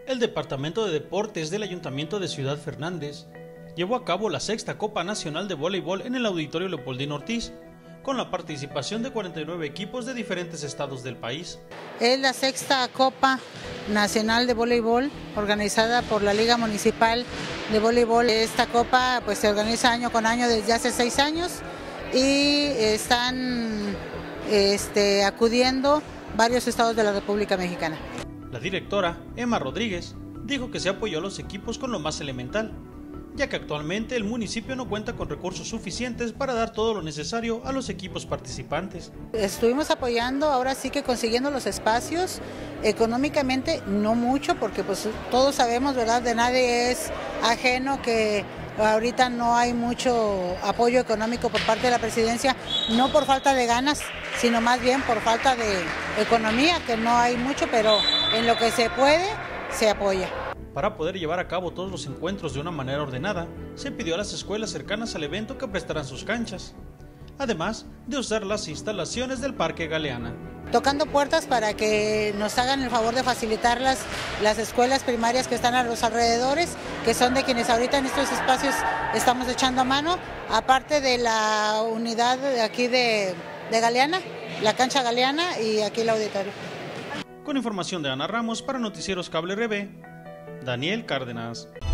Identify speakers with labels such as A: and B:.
A: El Departamento de Deportes del Ayuntamiento de Ciudad Fernández llevó a cabo la sexta Copa Nacional de Voleibol en el Auditorio Leopoldino Ortiz, con la participación de 49 equipos de diferentes estados del país.
B: Es la sexta Copa Nacional de Voleibol organizada por la Liga Municipal de Voleibol. Esta copa pues se organiza año con año desde hace 6 años y están acudiendo varios estados de la República Mexicana.
A: La directora, Emma Rodríguez, dijo que se apoyó a los equipos con lo más elemental, ya que actualmente el municipio no cuenta con recursos suficientes para dar todo lo necesario a los equipos participantes.
B: Estuvimos apoyando, ahora sí que consiguiendo los espacios, económicamente no mucho, porque pues todos sabemos, ¿verdad? De nadie es ajeno que ahorita no hay mucho apoyo económico por parte de la presidencia, no por falta de ganas, sino más bien por falta de economía, que no hay mucho, pero en lo que se puede, se apoya.
A: Para poder llevar a cabo todos los encuentros de una manera ordenada, se pidió a las escuelas cercanas al evento que prestaran sus canchas, además de usar las instalaciones del Parque Galeana.
B: Tocando puertas para que nos hagan el favor de facilitar las escuelas primarias que están a los alrededores, que son de quienes ahorita en estos espacios estamos echando a mano, aparte de la unidad de aquí de Galeana, la cancha Galeana y aquí el auditorio.
A: Con información de Ana Ramos para Noticieros Cable RB, Daniel Cárdenas.